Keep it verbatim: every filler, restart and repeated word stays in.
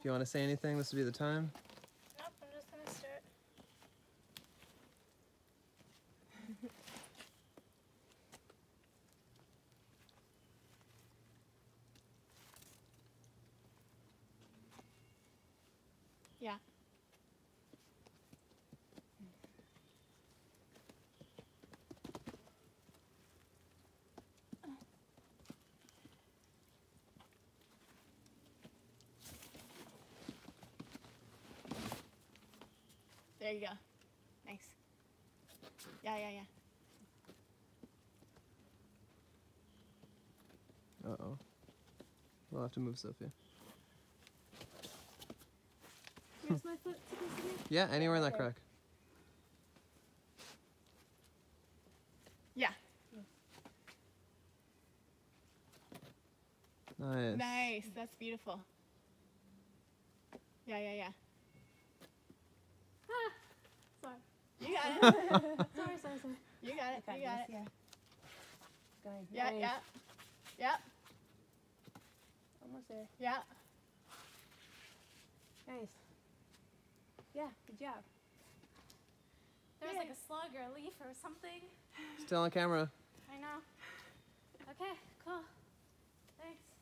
If you want to say anything, this would be the time. Nope, I'm just gonna start. Yeah. There you go. Nice. Yeah, yeah, yeah. Uh-oh. We'll have to move Sophia. Where's my foot supposed to be? Yeah, anywhere in that crack. Yeah. Nice. Nice. That's beautiful. Yeah, yeah, yeah. Ah! Sorry. You got it. sorry, sorry, sorry. You got it. You got it. Yeah. Going. Yeah, Nice. yeah. Yeah. Almost there. Yeah. Nice. Yeah, good job. There was Yeah. like a slug or a leaf or something. Still on camera. I know. Okay, cool. Thanks.